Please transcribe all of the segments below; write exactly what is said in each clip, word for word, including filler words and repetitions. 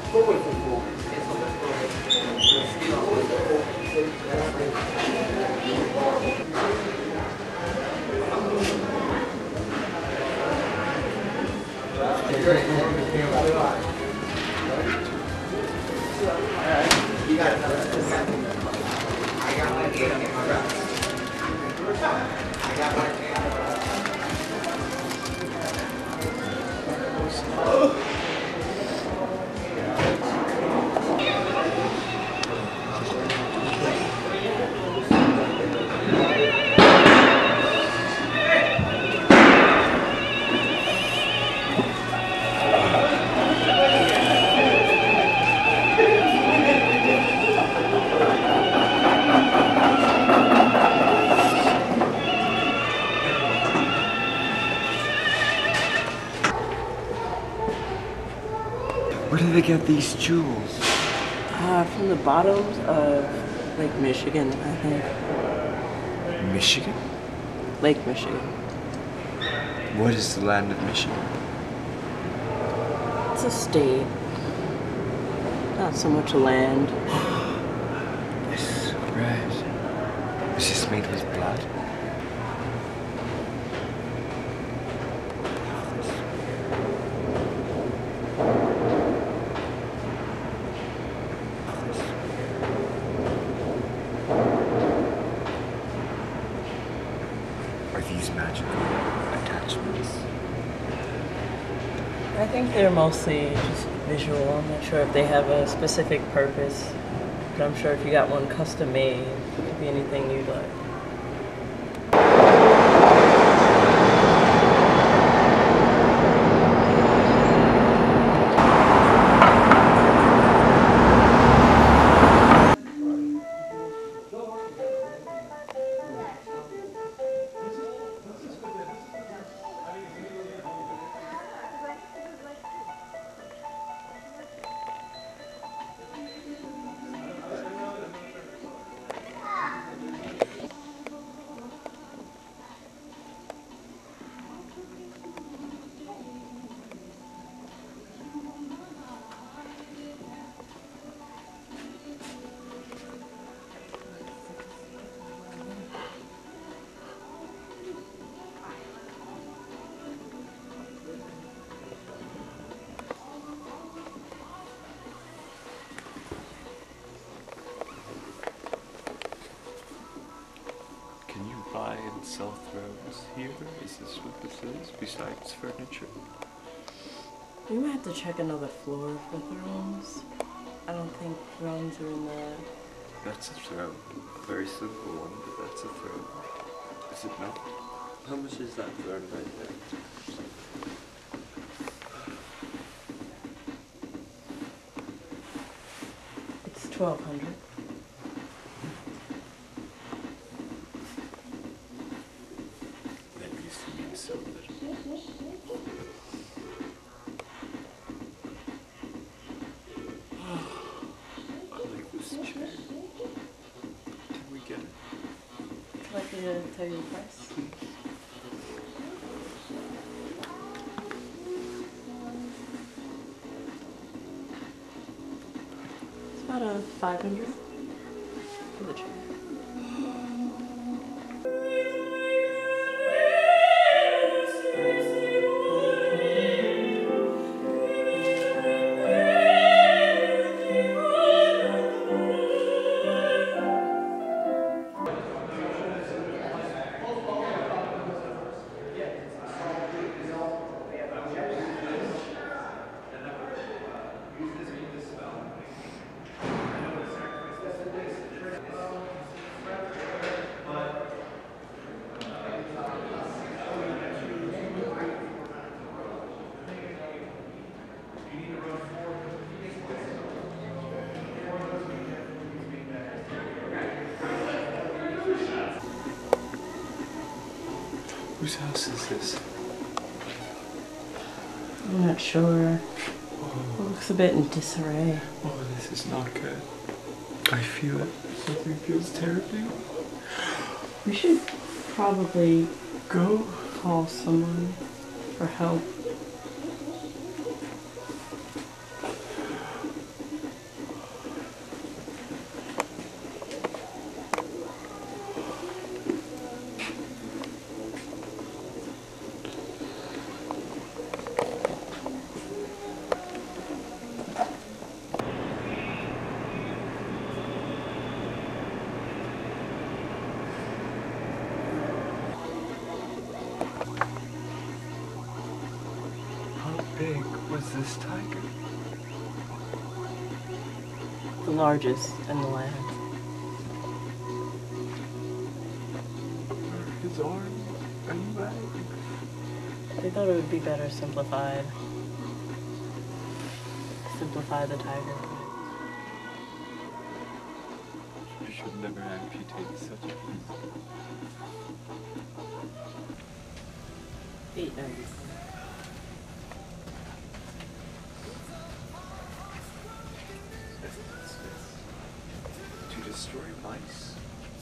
Where do they get these jewels? Uh, from the bottoms of Lake Michigan, I think. Michigan? Lake Michigan. What is the land of Michigan? It's a state. Not so much land. This is red. Is this made with blood? Are these magical attachments? I think they're mostly just visual. I'm not sure if they have a specific purpose, but I'm sure if you got one custom made, it could be anything you'd like. Can you buy and sell thrones here? Is this what this is, besides furniture? You might have to check another floor for thrones. I don't think thrones are in the... That's a throne. A very simple one, but that's a throne. Is it not? How much is that throne right there? It's twelve hundred. That used to mean so little. I like this chair. Can we get it? Would you like me to tell you the price? It's about a five hundred for the chair. Whose house is this? I'm not sure. Oh. It looks a bit in disarray. Oh, this is not good. I feel it. Something feels terribly. We should probably Go. call someone for help. big was this tiger? The largest in the land. His arms and legs. They thought it would be better simplified. Simplify the tiger. You should never amputate such a piece. Eight ninety. To destroy mice?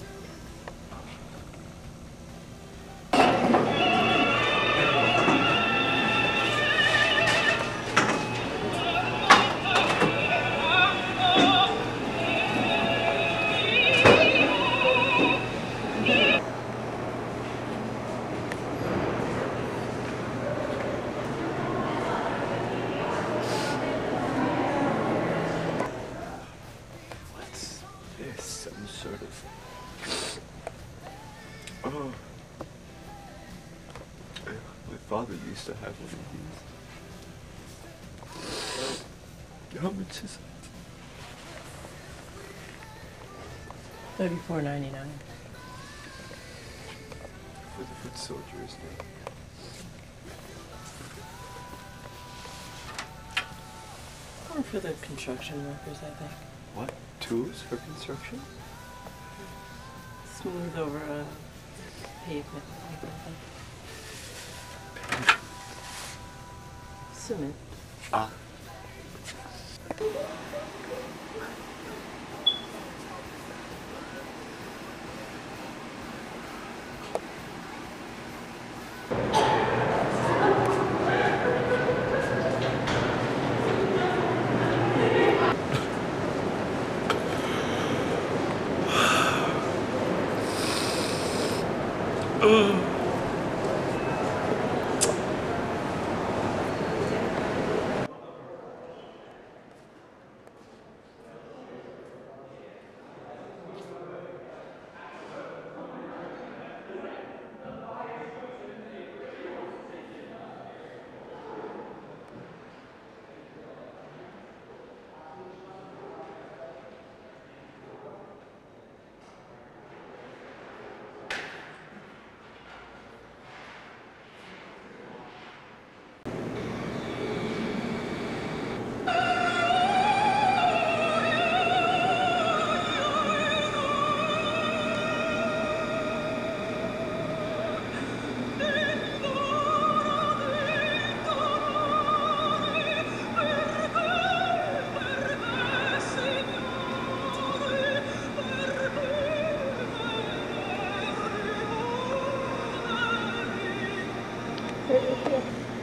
Some sort of... Oh. My father used to have one of these. How much is it? Thirty-four ninety-nine. For the foot soldiers now. Or for the construction workers, I think. What? Tools for construction? Smooth over a pavement. Cement. Ah. Right here.